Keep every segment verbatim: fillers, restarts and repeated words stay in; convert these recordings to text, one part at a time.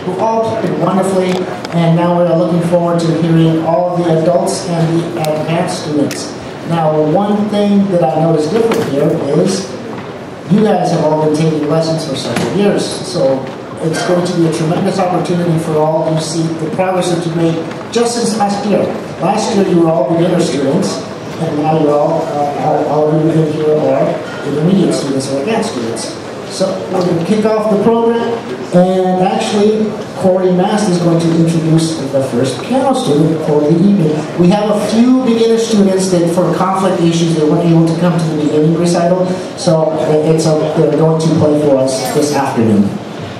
who all did wonderfully, and now we're looking forward to hearing all of the adults and the advanced students. Now, one thing that I noticed different here is you guys have all been taking lessons for several years, so it's going to be a tremendous opportunity for all of you to see the progress that you made just since last year. Last year you were all beginner students, and now you're all, uh, all, all of you here are intermediate students or advanced students. So we're going to kick off the program, and actually Corey Mast is going to introduce the first piano student for the evening. We have a few beginner students that for conflict issues they weren't able to come to the beginning recital, so it's a, they're going to play for us this afternoon.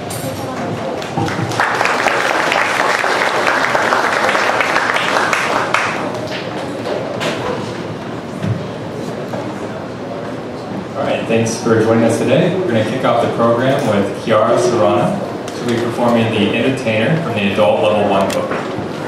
Thanks for joining us today. We're going to kick off the program with Chiara Serrana. She'll be performing The Entertainer from the Adult Level one book.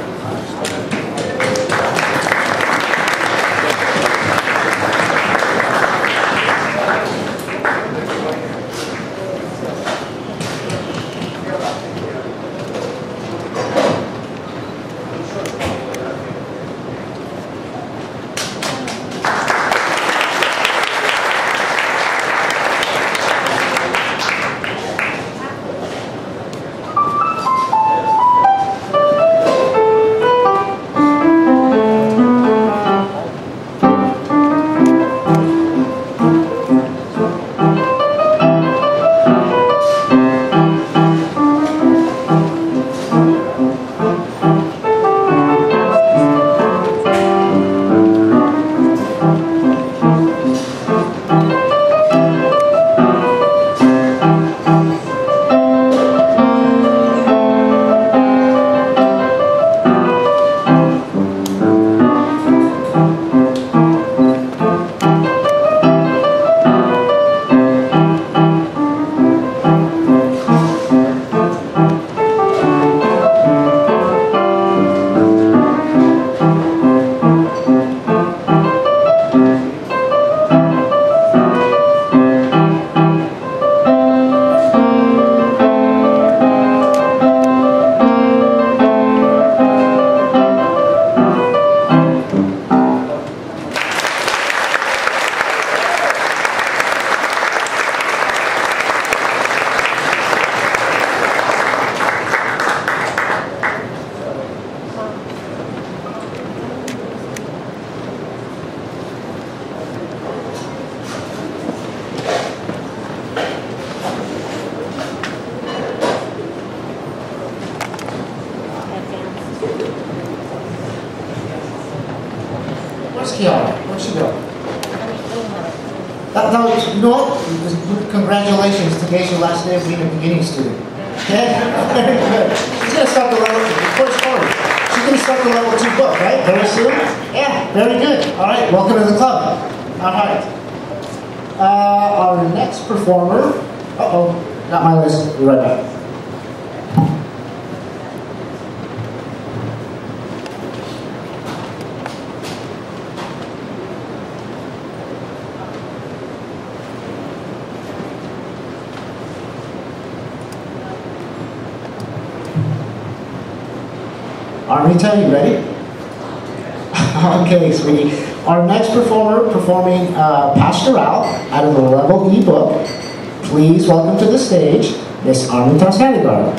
Where's Chiara? Where'd she go? That, that was, you know what? Congratulations. Today's your last day of being a beginning student. Okay? Very good. She's going to start the level, first part. She's going to start the level two book, right? Very soon? Yeah, very good. All right, welcome to the club. All right. Uh, our next performer, uh-oh, not my list. Be right back. Armita, you ready? Okay, sweetie. Our next performer performing uh, Pastoral out of the Level E book. Please welcome to the stage, Miss Armita Sadigar.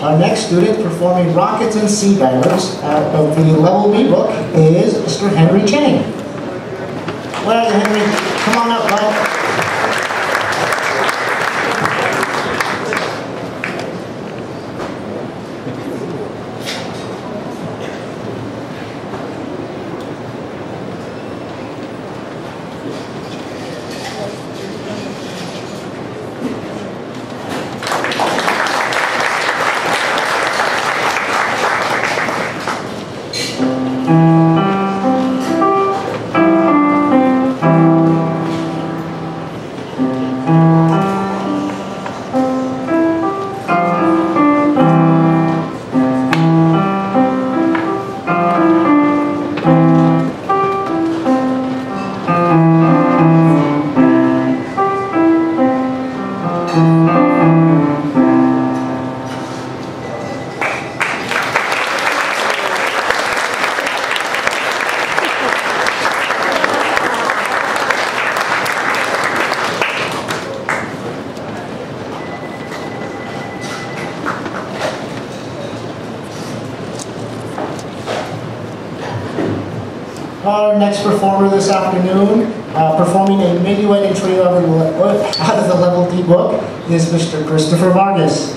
Our next student performing Rockets and Sea Divers out of the Level B book is Mister Henry Chang. Where are you, Henry? Come on up, bud. Our next performer this afternoon, uh, performing a minuet and trio out of the, out of the Level D book, is Mister Christopher Vargas.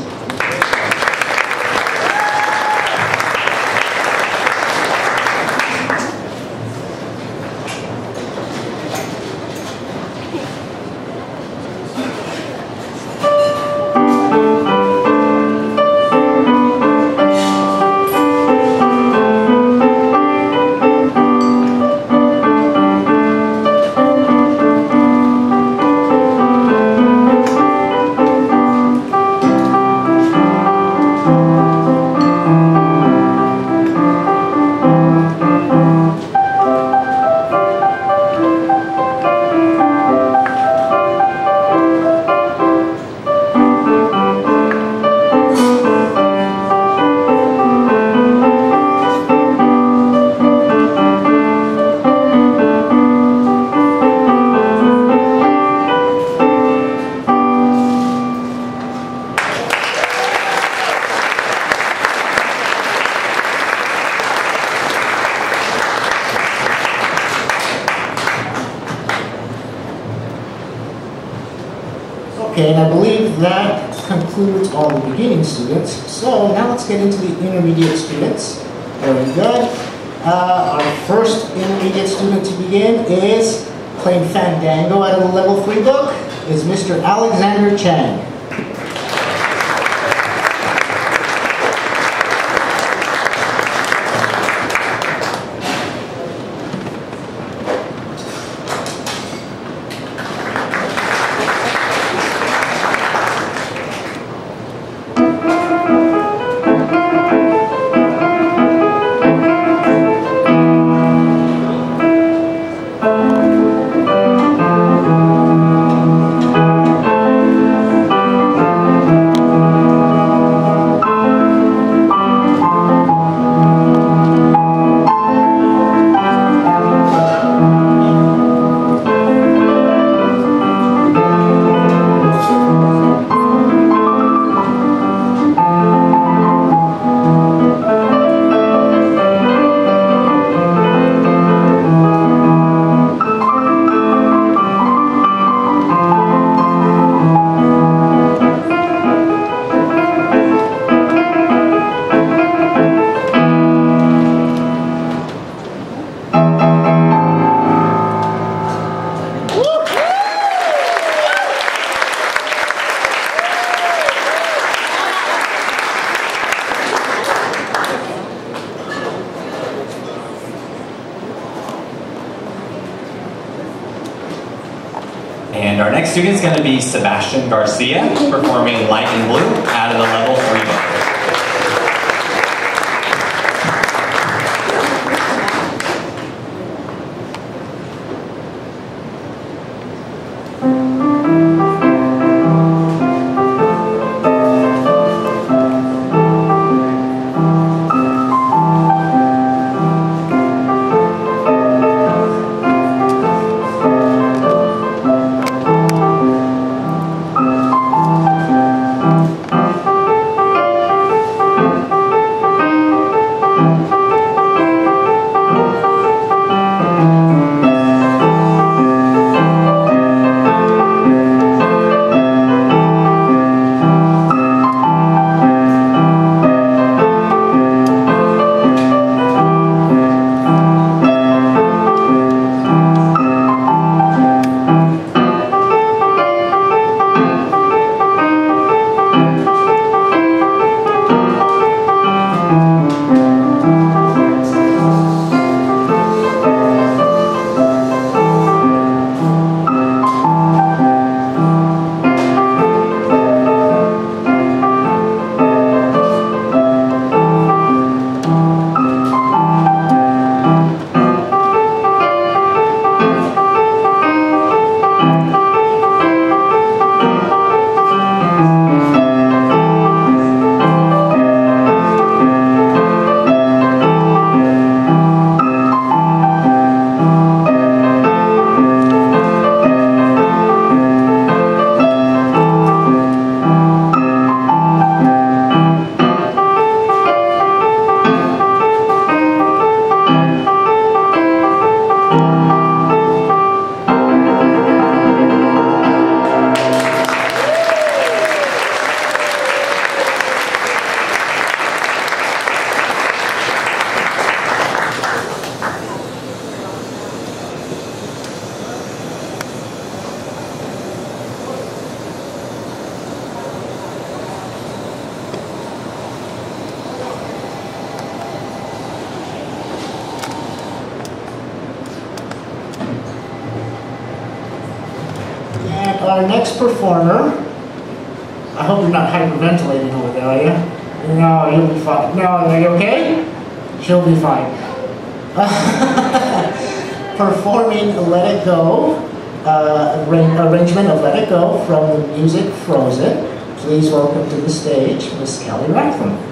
Okay, and I believe that concludes all the beginning students. So now let's get into the intermediate students. Very good. Uh, our first intermediate student to begin is playing Fandango out of the Level three book, is Mister Alexander Chang. And our next student is going to be Sebastian Garcia, performing Light and Blue out of the Level three book. And our next performer, I hope you're not hyperventilating over there, are you? No, you'll be fine. No, are you okay? She'll be fine. Performing Let It Go, uh, arrangement of Let It Go from the music Frozen. Please welcome to the stage Miss Kelly Rathrum.